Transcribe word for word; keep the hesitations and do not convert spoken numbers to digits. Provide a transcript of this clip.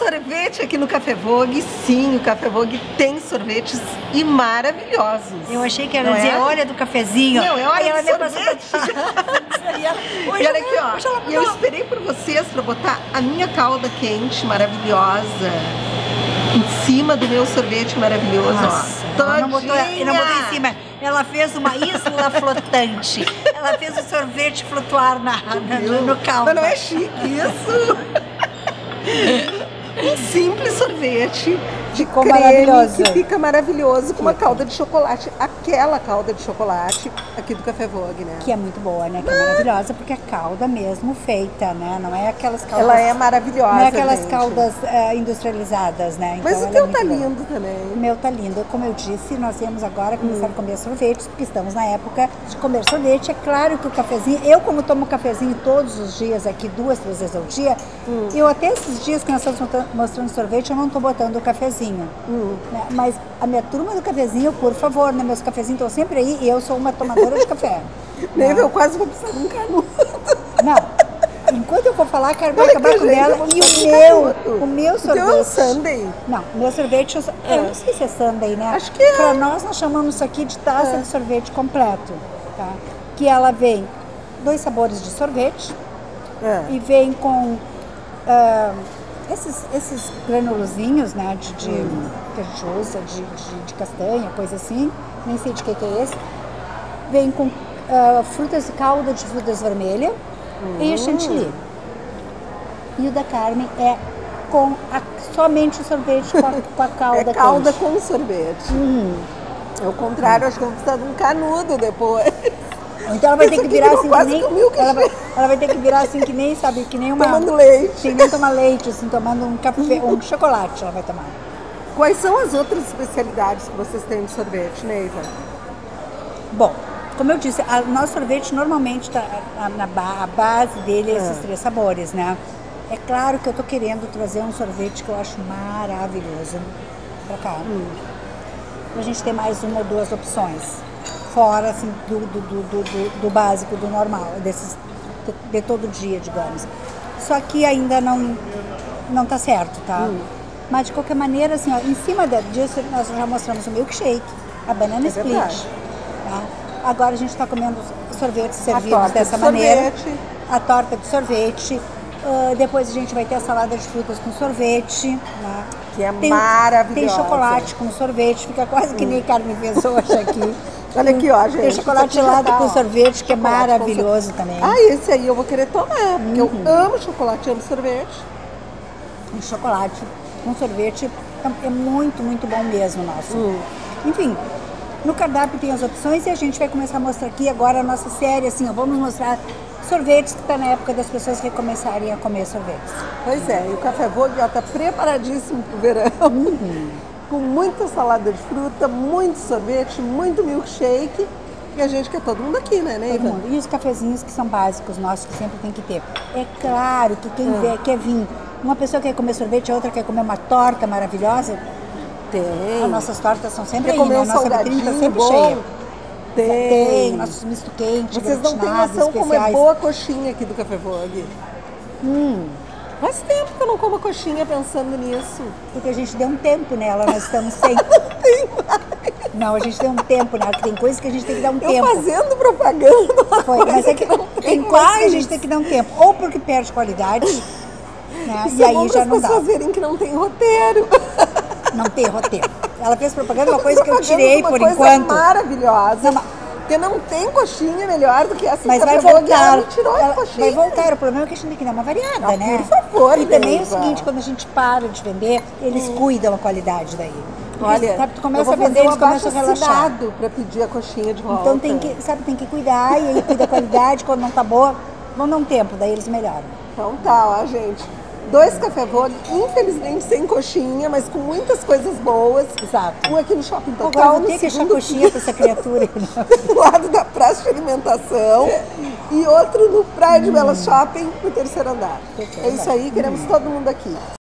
sorvete aqui no Café Vogue. Sim, o Café Vogue tem sorvetes e maravilhosos. Eu achei que era Não dizer, é? olha do cafezinho. Não, é hora Aí ela do me passou sorvete. pra E olha aqui, ó. E eu esperei por vocês pra botar a minha calda quente maravilhosa em cima do meu sorvete maravilhoso. Nossa, ó. ela não botou, Todinha. não botou em cima. Ela fez uma isla flotante. Ela fez o sorvete flutuar na, na, no, no caldo. Mas não é chique isso? Um simples sorvete de Ficou creme maravilhoso. que fica maravilhoso com uma calda de chocolate. Aquela calda de chocolate aqui do Café Vogue, né? Que é muito boa, né? Que é maravilhosa, porque é calda mesmo feita, né? Não é aquelas caldas... Ela é maravilhosa, Não é aquelas gente. caldas uh, industrializadas, né? Então, Mas o ela teu é tá muito boa. lindo também. O meu tá lindo. Como eu disse, nós viemos agora começar hum. a comer sorvetes, porque estamos na época de comer sorvete. É claro que o cafezinho... Eu, como tomo cafezinho todos os dias aqui, duas, três vezes ao dia, hum. eu até esses dias que nós estamos mostrando sorvete, eu não tô botando o cafezinho. Hum. Né? Mas a minha turma do cafezinho, por favor, né? Meus cafezinhos estão sempre aí e eu sou uma tomadora de café. Neve, eu quase vou precisar de um canudo. Não. Enquanto eu for falar, quero vai acabar com ela. E o meu, o meu sorvete. O teu é um sundae? Não, o meu sorvete, eu, é. eu não sei se é sundae, né? Acho que é. Pra nós, nós chamamos isso aqui de taça é. de sorvete completo, tá? Que ela vem dois sabores de sorvete é. e vem com uh, esses, esses granulozinhos, né? De, de, hum. que a gente usa, de, de, de castanha, coisa assim. Nem sei de que, que é esse. Vem com uh, frutas, calda de frutas vermelhas hum. e chantilly. E o da Carmen é com a, somente o sorvete com a, com a calda É calda quente. com sorvete. Hum. É o contrário, hum. acho que eu vou precisar de um canudo depois. Então ela vai ter que virar assim que nem... Que ela, vai, ela vai ter que virar assim que nem, sabe, que nem uma... Tomando leite. Que nem tomar leite, assim, tomando um café, um chocolate ela vai tomar. Quais são as outras especialidades que vocês têm de sorvete, Neiva? Bom, como eu disse, o nosso sorvete normalmente tá, a, na ba a base dele é esses é. três sabores, né? É claro que eu tô querendo trazer um sorvete que eu acho maravilhoso pra cá. Hum. Pra gente ter mais uma ou duas opções. Fora, assim, do, do, do, do, do básico, do normal, desses, de, de todo dia, digamos. Só que ainda não, não tá certo, tá? Hum. Mas de qualquer maneira, assim, ó, em cima disso nós já mostramos o milkshake, a banana é split. Tá? Agora a gente está comendo sorvetes servidos dessa de maneira. Sorvete. A torta de sorvete. Uh, depois a gente vai ter a salada de frutas com sorvete. Né? Que é tem, maravilhosa. Tem chocolate com sorvete, fica quase que nem Carmen fez hoje aqui. Olha aqui, ó, gente. Tem chocolate gelado com sorvete, que é maravilhoso também. Ah, esse aí eu vou querer tomar, porque uhum. eu amo chocolate, amo sorvete. E chocolate com sorvete é muito, muito bom mesmo nosso. Hum. Enfim, no cardápio tem as opções e a gente vai começar a mostrar aqui agora a nossa série, assim, ó, vamos mostrar sorvetes que está na época das pessoas recomeçarem a comer sorvetes. Pois é, e o Café Vogue está preparadíssimo para o verão, uhum. com muita salada de fruta, muito sorvete, muito milkshake, e a gente quer todo mundo aqui, né, Neiva? E os cafezinhos que são básicos nossos, que sempre tem que ter. É claro que quem é. quer vir, uma pessoa quer comer sorvete, a outra quer comer uma torta maravilhosa. Tem. As nossas tortas são sempre quer aí, comer né? um A nossa vitrine está sempre bom. cheia. Tem. Tem, nossos misto quente, vocês não têm noção como é boa a coxinha aqui do Café Vogue. Hum. Faz tempo que eu não como coxinha pensando nisso. Porque a gente deu um tempo nela, nós estamos sem. Não tem mais. Não, a gente deu um tempo nela, tem coisas que a gente tem que dar um eu tempo. Fazendo propaganda. Foi, mas é que não tem, tem coisas que a gente tem que dar um tempo. Ou porque perde qualidade, né? Isso E é aí bom já não dá. As pessoas verem que não tem roteiro. Não tem roteiro. Ela fez propaganda de uma coisa que eu tirei por coisa enquanto. Maravilhosa. Não, porque não tem coxinha melhor do que essa. Mas vai voltar. Tirou ela, a coxinha. Vai voltar. O problema é que a gente tem que dar uma variada, ah, né? Por favor, E também é o Neiva. seguinte, quando a gente para de vender, eles hum. cuidam a qualidade daí. Porque, olha, sabe, tu começa eu vou a vender, fazer eles começam a relaxar. para pedir a coxinha de volta. Então tem que, sabe, tem que cuidar e aí cuida a qualidade, quando não tá boa, vão dar um tempo, daí eles melhoram. Então tá, ó, gente. Dois Café Vogue, infelizmente sem coxinha, mas com muitas coisas boas. Exato. Um aqui no Shopping Total. Agora eu vou ter que achar coxinha para essa criatura. Do lado da praça de alimentação. E outro no Praia de Belas Shopping, no terceiro andar. Terceiro é isso aí, queremos hum. todo mundo aqui.